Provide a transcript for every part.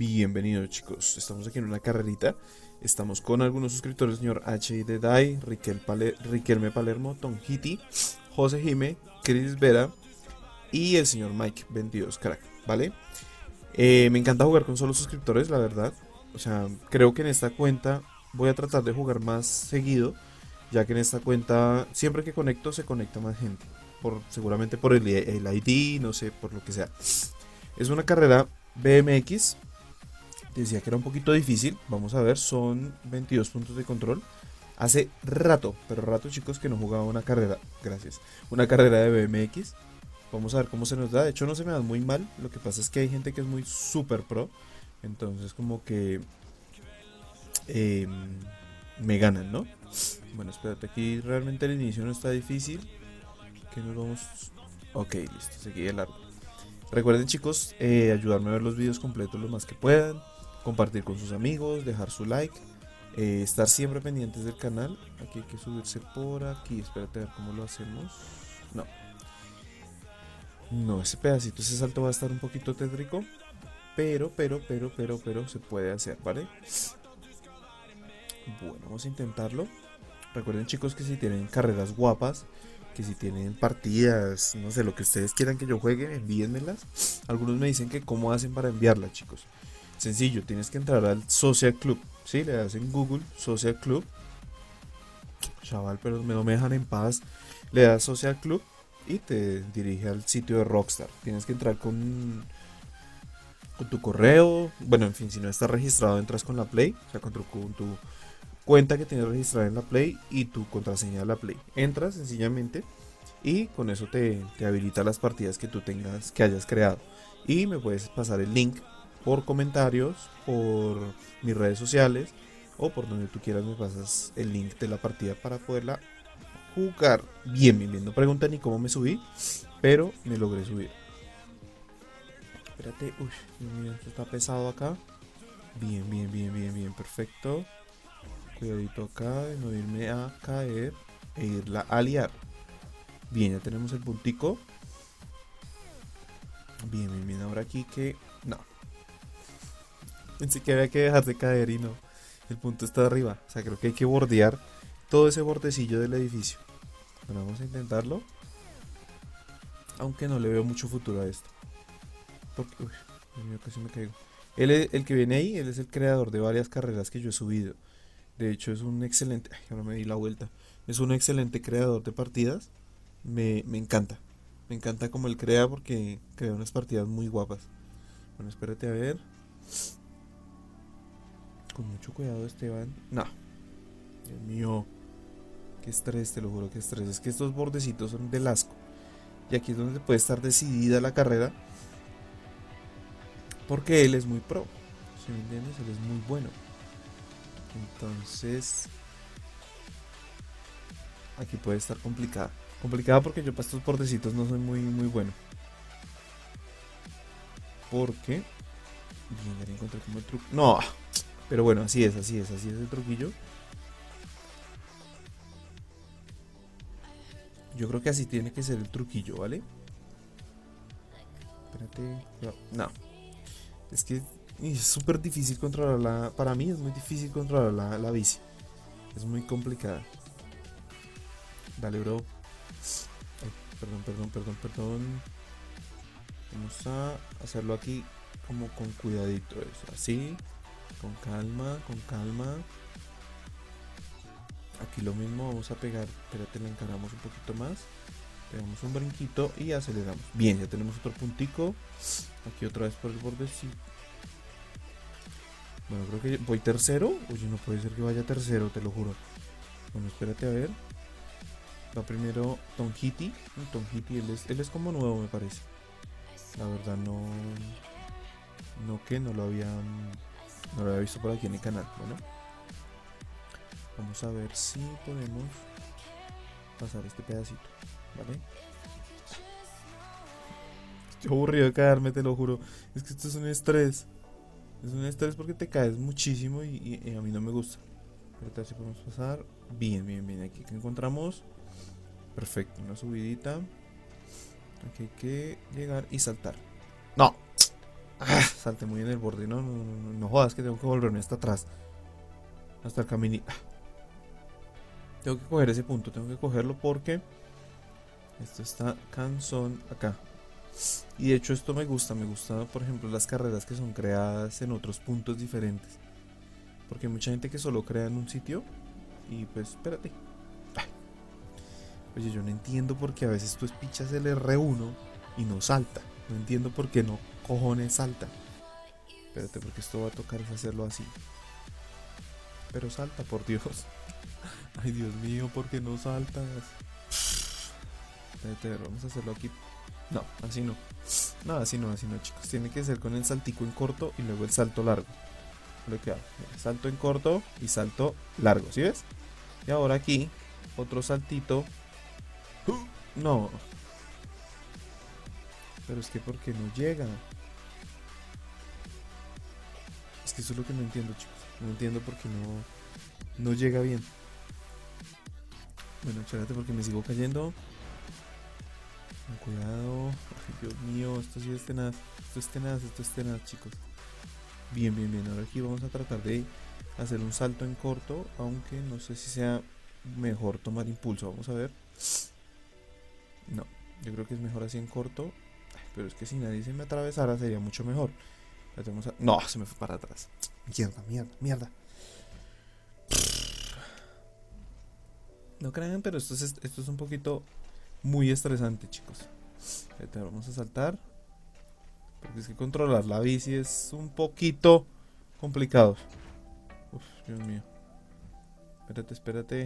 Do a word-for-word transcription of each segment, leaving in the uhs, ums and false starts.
Bienvenidos chicos, estamos aquí en una carrerita. Estamos con algunos suscriptores, señor H I de Dai, Riquel Pale, Riquelme Palermo, Tom Hitty, José Jime, Chris Vera y el señor Mike veintidós Crack, ¿vale? Eh, me encanta jugar con solo suscriptores, la verdad. O sea, creo que en esta cuenta voy a tratar de jugar más seguido, ya que en esta cuenta siempre que conecto se conecta más gente. Por, seguramente por el, el I D, no sé, por lo que sea. Es una carrera B M X. Decía que era un poquito difícil. Vamos a ver, son veintidós puntos de control. Hace rato, pero rato chicos que no jugaba una carrera. Gracias. Una carrera de B M X. Vamos a ver cómo se nos da. De hecho no se me da muy mal. Lo que pasa es que hay gente que es muy super pro. Entonces como que eh, me ganan, ¿no? Bueno, espérate, aquí realmente el inicio no está difícil. Que nos vamos... Ok, listo, seguí de largo. Recuerden chicos, eh, ayudarme a ver los videos completos lo más que puedan. Compartir con sus amigos, dejar su like. Eh, estar siempre pendientes del canal. Aquí hay que subirse por aquí. Espérate a ver cómo lo hacemos. No. No, ese pedacito, ese salto va a estar un poquito tétrico. Pero, pero, pero, pero, pero se puede hacer, ¿vale? Bueno, vamos a intentarlo. Recuerden chicos que si tienen carreras guapas, que si tienen partidas, no sé, lo que ustedes quieran que yo juegue, envíenmelas. Algunos me dicen que cómo hacen para enviarlas, chicos. Sencillo, tienes que entrar al Social Club, ¿sí? Le das en Google, Social Club. Chaval, pero no me dejan en paz. Le das Social Club y te dirige al sitio de Rockstar. Tienes que entrar con, con tu correo. Bueno, en fin, si no estás registrado, entras con la Play. O sea, con tu, con tu cuenta que tienes registrada en la Play y tu contraseña de la Play. Entras sencillamente y con eso te, te habilita las partidas que tú tengas, que hayas creado. Y me puedes pasar el link por comentarios, por mis redes sociales o por donde tú quieras. Me pasas el link de la partida para poderla jugar. Bien, bien, bien. No preguntan ni cómo me subí, pero me logré subir. Espérate, uy, mira, esto está pesado acá. Bien, bien, bien, bien, bien, perfecto. Cuidadito acá de no irme a caer e irla a liar. Bien, ya tenemos el puntico. Bien, bien, bien. Ahora aquí que... No. Pensé que había que dejar de caer y no. El punto está arriba. O sea, creo que hay que bordear todo ese bordecillo del edificio. Bueno, vamos a intentarlo. Aunque no le veo mucho futuro a esto. Porque... Uy, Dios mío, casi me caigo. Él es, el que viene ahí, él es el creador de varias carreras que yo he subido. De hecho es un excelente... Ay, ahora me di la vuelta. Es un excelente creador de partidas. Me, me encanta. Me encanta como él crea porque crea unas partidas muy guapas. Bueno, espérate a ver. Con mucho cuidado, Esteban. No. Dios mío. Qué estrés, te lo juro, qué estrés. Es que estos bordecitos son del asco. Y aquí es donde puede estar decidida la carrera. Porque él es muy pro. ¿Sí me entiendes? Él es muy bueno. Entonces... Aquí puede estar complicada. Complicada porque yo para estos bordecitos no soy muy, muy bueno. Porque... Bien, ya encontré como el truco. No. Pero bueno, así es, así es, así es el truquillo. Yo creo que así tiene que ser el truquillo, ¿vale? Espérate. No. Es que es súper difícil controlar la... Para mí es muy difícil controlar la, la bici. Es muy complicada. Dale, bro. Ay, perdón, perdón, perdón, perdón. Vamos a hacerlo aquí como con cuidadito. Eso, así. Con calma, con calma. Aquí lo mismo, vamos a pegar. Espérate, le encaramos un poquito más. Pegamos un brinquito y aceleramos. Bien, ya tenemos otro puntico. Aquí otra vez por el borde. Sí. Bueno, creo que voy tercero. Oye, no puede ser que vaya tercero, te lo juro. Bueno, espérate a ver. Va primero Tom Hitty. Tom Hitty, él es, él es como nuevo, me parece. La verdad no... No que no lo había... No lo había visto por aquí en el canal. Bueno. Vamos a ver si podemos pasar este pedacito. ¿Vale? Estoy aburrido de caerme, te lo juro. Es que esto es un estrés. Es un estrés porque te caes muchísimo y, y, y a mí no me gusta. Ahorita sí podemos pasar. Bien, bien, bien. Aquí que encontramos. Perfecto, una subidita. Aquí hay que llegar y saltar. ¡No! Ah, salté muy en el borde. No, no, no, no, no jodas que tengo que volverme hasta atrás. Hasta el camino. Tengo que coger ese punto. Tengo que cogerlo porque esto está cansón acá. Y de hecho esto me gusta. Me gusta, por ejemplo, las carreras que son creadas en otros puntos diferentes. Porque hay mucha gente que solo crea en un sitio. Y pues, espérate. Ay. Oye, yo no entiendo por qué a veces tú espichas el R uno y no salta. No entiendo por qué no cojones salta. Espérate, porque esto va a tocar es hacerlo así. Pero salta, por Dios. Ay, Dios mío, ¿por qué no saltas? Espérate, vamos a hacerlo aquí. No, así no. No, así no, así no, chicos. Tiene que ser con el saltico en corto y luego el salto largo. Lo que hago. Salto en corto y salto largo, ¿sí ves? Y ahora aquí, otro saltito. No. Pero es que ¿por qué no llega? Es que eso es lo que no entiendo, chicos. No entiendo por qué no, no llega bien. Bueno, espérate porque me sigo cayendo. Con cuidado. Ay, Dios mío, esto sí es tenaz. Esto es tenaz, esto es tenaz, chicos. Bien, bien, bien. Ahora aquí vamos a tratar de hacer un salto en corto. Aunque no sé si sea mejor tomar impulso. Vamos a ver. No, yo creo que es mejor así en corto. Ay, pero es que si nadie se me atravesara sería mucho mejor. A... No, se me fue para atrás. Mierda, mierda, mierda. No crean, pero esto es, esto es un poquito muy estresante, chicos. Ahorita vamos a saltar. Porque es que controlar la bici es un poquito complicado. Uf, Dios mío. Espérate, espérate.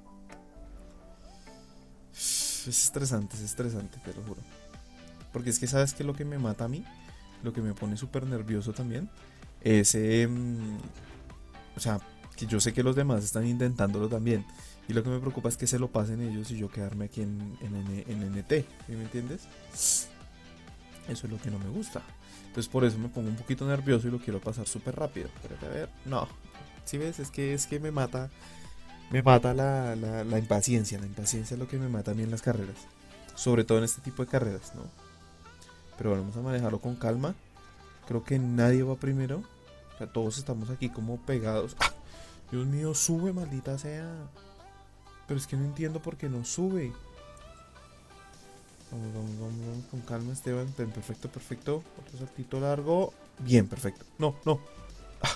Es estresante, es estresante, te lo juro. Porque es que sabes que lo que me mata a mí, lo que me pone súper nervioso también, es... Eh, o sea, que yo sé que los demás están intentándolo también. Y lo que me preocupa es que se lo pasen ellos y yo quedarme aquí en, en, en, en N T. ¿Sí me entiendes? Eso es lo que no me gusta. Entonces por eso me pongo un poquito nervioso y lo quiero pasar súper rápido. Pero a ver, no. Si ¿Sí ves? Es que, es que me mata. Me mata la, la, la impaciencia. La impaciencia es lo que me mata a mí en las carreras. Sobre todo en este tipo de carreras, ¿no? Pero bueno, vamos a manejarlo con calma. Creo que nadie va primero. O sea, todos estamos aquí como pegados. ¡Ah! Dios mío, sube, maldita sea. Pero es que no entiendo por qué no sube. Vamos, vamos, vamos, vamos con calma, Esteban. Perfecto, perfecto. Otro saltito largo. Bien, perfecto. No, no. Ah.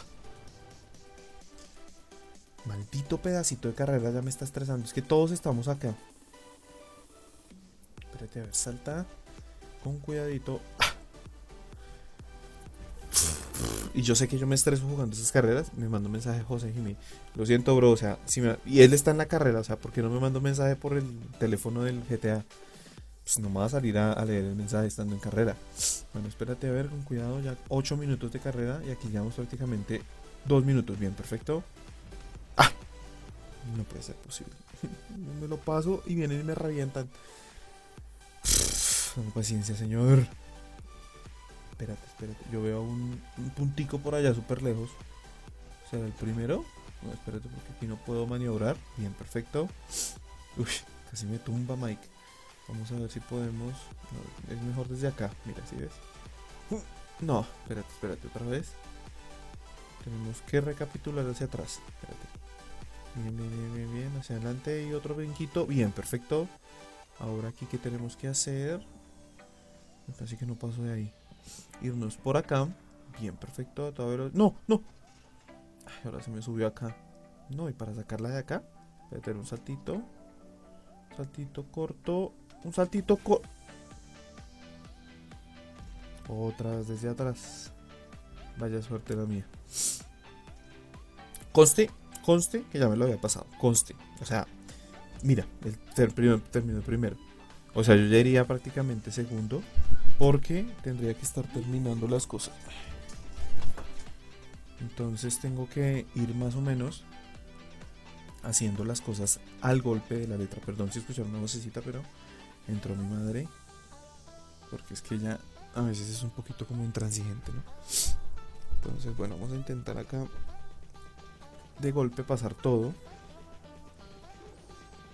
Maldito pedacito de carrera ya me está estresando. Es que todos estamos acá. Espérate, a ver, salta. Con cuidadito. Ah. Y yo sé que yo me estreso jugando esas carreras. Me mandó un mensaje José Jiménez. Lo siento, bro. O sea, si me... y él está en la carrera. O sea, ¿por qué no me mandó un mensaje por el teléfono del G T A? Pues no me va a salir a, a leer el mensaje estando en carrera. Bueno, espérate a ver, con cuidado. Ya ocho minutos de carrera. Y aquí llevamos prácticamente dos minutos. Bien, perfecto. ¡Ah! No puede ser posible. Me lo paso y vienen y me revientan. Dame paciencia, señor. Espérate, espérate. Yo veo un, un puntico por allá súper lejos. ¿Será el primero? No, espérate porque aquí no puedo maniobrar. Bien, perfecto. Uy, casi me tumba Mike. Vamos a ver si podemos. No, es mejor desde acá. Mira, si ¿sí ves? No, espérate, espérate otra vez. Tenemos que recapitular hacia atrás. Espérate. Bien, bien, bien, bien, bien. Hacia adelante y otro brinquito. Bien, perfecto. Ahora aquí, ¿qué tenemos que hacer? Casi que no paso de ahí. Irnos por acá. Bien, perfecto. Todavía... No, no. Ay, ahora se me subió acá. No, y para sacarla de acá, voy a tener un saltito. Un saltito corto. Un saltito corto. Otra vez desde atrás. Vaya suerte la mía. Conste, conste que ya me lo había pasado. Conste. O sea, mira, el ter primero, terminó primero. O sea, yo ya iría prácticamente segundo. Porque tendría que estar terminando las cosas. Entonces tengo que ir más o menos haciendo las cosas al golpe de la letra. Perdón si escucharon una vocecita, pero entró mi madre. Porque es que ella a veces es un poquito como intransigente, ¿no? Entonces, bueno, vamos a intentar acá de golpe pasar todo.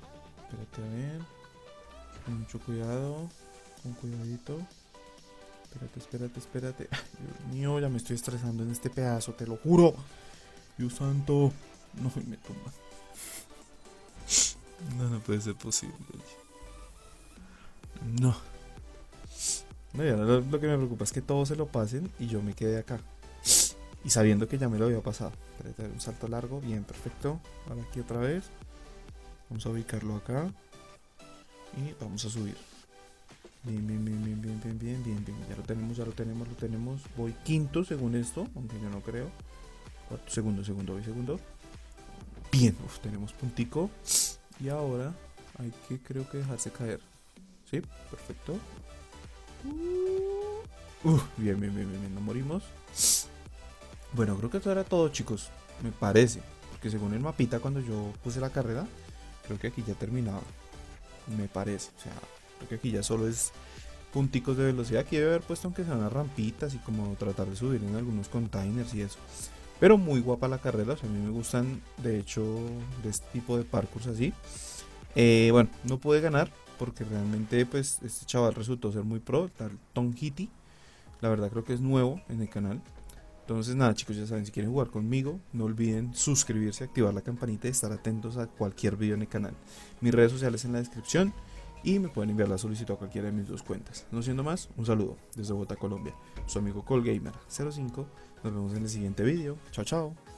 Espérate a ver. Con mucho cuidado. Con cuidadito. espérate, espérate, espérate. Ay, Dios mío, ya me estoy estresando en este pedazo, te lo juro. Dios santo. No, me toma. No, no puede ser posible. No. No, ya lo, lo que me preocupa es que todos se lo pasen y yo me quede acá. Y sabiendo que ya me lo había pasado. Espérate, un salto largo, bien, perfecto. Ahora aquí otra vez. Vamos a ubicarlo acá. Y vamos a subir. Bien, bien, bien, bien, bien, bien, bien, bien, bien. Ya lo tenemos, ya lo tenemos, lo tenemos. Voy quinto según esto, aunque yo no creo. Cuarto, segundo, segundo, voy segundo. Bien, uf, tenemos puntico. Y ahora hay que, creo que dejarse caer. Sí, perfecto. Uh, bien, bien, bien, bien, bien, no morimos. Bueno, creo que eso era todo, chicos. Me parece. Porque según el mapita, cuando yo puse la carrera, creo que aquí ya terminaba. Me parece. O sea, creo que aquí ya solo es punticos de velocidad. Aquí debe haber puesto aunque sean unas rampitas y como tratar de subir en algunos containers y eso. Pero muy guapa la carrera. O sea, a mí me gustan, de hecho, de este tipo de parkours así. Eh, bueno, no pude ganar porque realmente pues este chaval resultó ser muy pro, tal Tom Hitty. La verdad creo que es nuevo en el canal. Entonces nada, chicos, ya saben, si quieren jugar conmigo, no olviden suscribirse, activar la campanita y estar atentos a cualquier video en el canal. Mis redes sociales en la descripción y me pueden enviar la solicitud a cualquiera de mis dos cuentas. No siendo más, un saludo desde Bogotá, Colombia. Su amigo Colgamer cero cinco. Nos vemos en el siguiente video. Chao, chao.